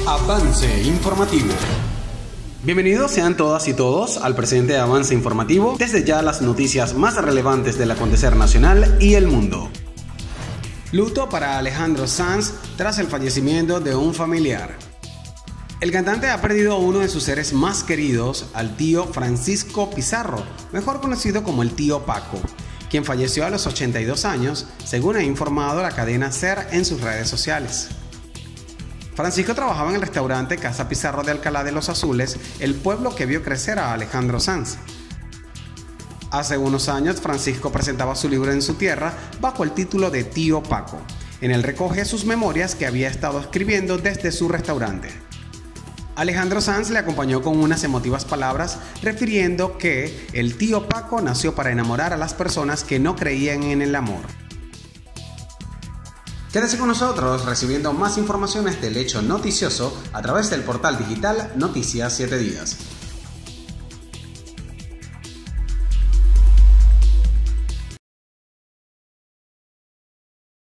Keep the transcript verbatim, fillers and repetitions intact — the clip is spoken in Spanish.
Avance Informativo. Bienvenidos sean todas y todos al presente Avance Informativo, desde ya las noticias más relevantes del acontecer nacional y el mundo. Luto para Alejandro Sanz tras el fallecimiento de un familiar. El cantante ha perdido a uno de sus seres más queridos, al tío Francisco Pizarro, mejor conocido como el tío Paco, quien falleció a los ochenta y dos años, según ha informado la cadena SER en sus redes sociales. Francisco trabajaba en el restaurante Casa Pizarro de Alcalá de los Azules, el pueblo que vio crecer a Alejandro Sanz. Hace unos años, Francisco presentaba su libro en su tierra bajo el título de Tío Paco. En él recoge sus memorias que había estado escribiendo desde su restaurante. Alejandro Sanz le acompañó con unas emotivas palabras refiriendo que el tío Paco nació para enamorar a las personas que no creían en el amor. Quédese con nosotros recibiendo más informaciones del hecho noticioso a través del portal digital Noticias siete Días.